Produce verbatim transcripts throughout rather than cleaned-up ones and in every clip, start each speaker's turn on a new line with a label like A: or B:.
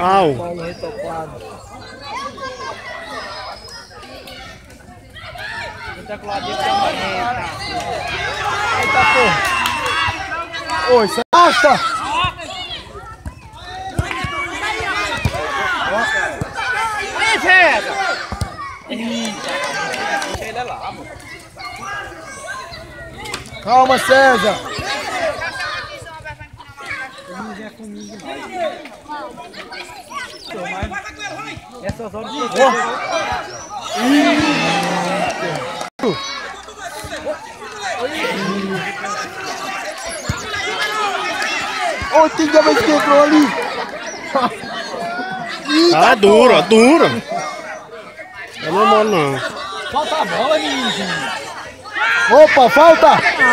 A: Au.
B: Paulo retocado. Eita, Claudinho, que é uma reta. Eita, porra. Oi, você gosta? Ei, César! Deixa ele lá, amor. Calma, César. Comigo é comigo. Essas horas de Ô, tem que ver que entrou ali.
A: Ah, é duro, é duro. É normal não.
B: Falta a bola, menino. Opa, falta!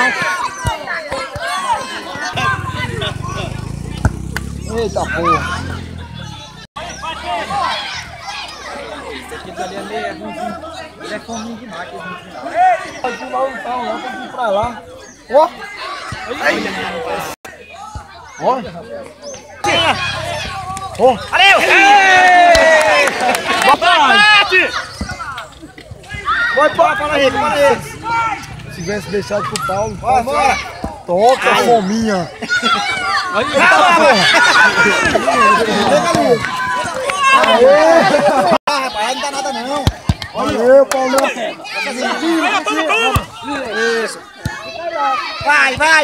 B: Eita porra! Esse aqui ali é meio ruimzinho. Ele é fominho demais, aquele ruimzinho. Pode ir lá, então, lá, tem que ir pra lá. Ó! Ó! Ó! Valeu! Vai, bora, para ele, para ele! Se tivesse deixado pro Paulo, vai, bora! Toca, fominha! Aí, ah, rapaz, não dá nada não! Valeu, Paulo! Isso! Vai, vai!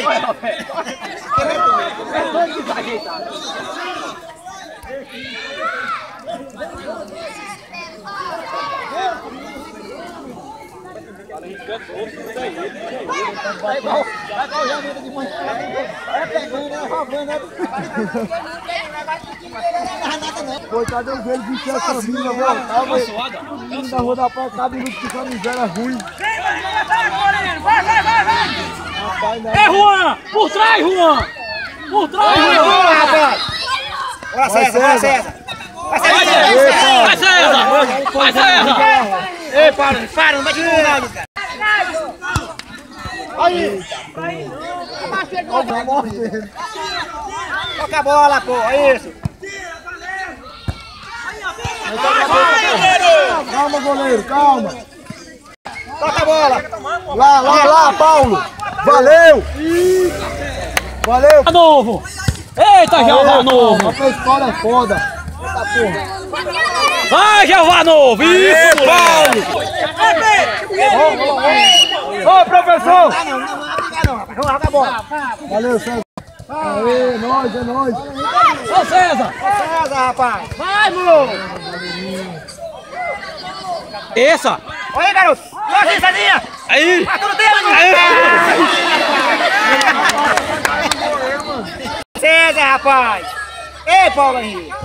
B: Vai igual, vai igual o Janeiro de manhã. É pegando, é roubando, é... Coitado, eu vejo que tinha caminho, eu voltava. Na rua da praia, cada minuto de camisela ruim. Vai, vai, vai, vai! É, Juan! Por trás, Juan! Por trás, Juan! Rapaz! Bora, César, bora, César! Vai, César! Vai, César! Vai, César! Ei, para, para, não vai te incomodar, cara! Aí! Toca a bola, pô, é isso! Calma, goleiro, calma! Toca a bola! Lá, lá, lá, Paulo! Valeu! Valeu! Novo! Eita, Jeová Novo! A escola é foda! Eita porra! Vai, Jeová Novo! Isso, Paulo! Ô, professor! Não, não, não, não, vamos jogar a bola! Valeu, César! Aê, nós, é nós! Ô, César! Ô, César, rapaz! Vai, moço! Essa! Olha aí, garoto! Olha aí, Cezinha! Aí! Vai tudo dele, César, rapaz! Ei, Paulo Henrique!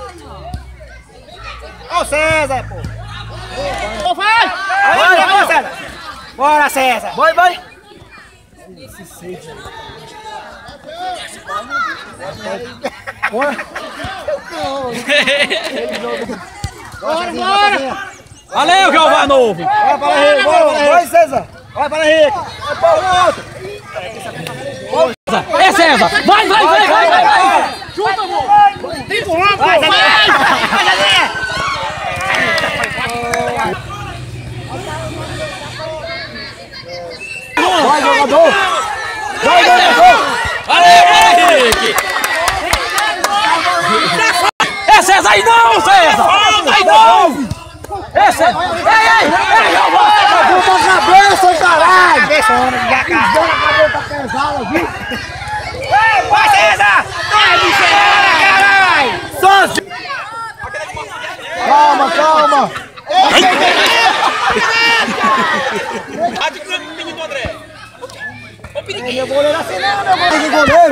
B: Ô, César, pô! Ô, vai! Vai, vai, César! Bora, César! Vai, vai! Esse César! Bora! Bora, bora! Valeu, Jeová Novo! Vai para Henrique, bora, vai, César! Vai para Henrique! Vai para o outro! É, César! Vai, vai, vai, vai, vai! vai. Chuta, amor! Tem empurrão, pô! Vai, vai, vai! Vai, jogador! Vai, jogador! Valeu, Henrique! É, César, aí não, César! Aí não! É, César! Ei, ei, ei, eu vou! Eu vou na cabeça, caralho! Cabeça, homem, já acabou a cabeça pesada, viu? Vai, César! Vai, bicheira, caralho! Sozinho! Calma, calma! Meu goleiro assim não, meu goleiro! Meu goleiro!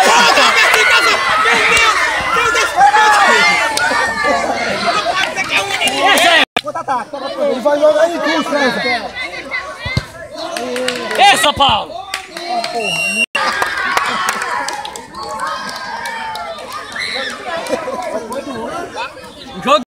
B: Ele vai jogar aí, tu, César! Essa, Paulo!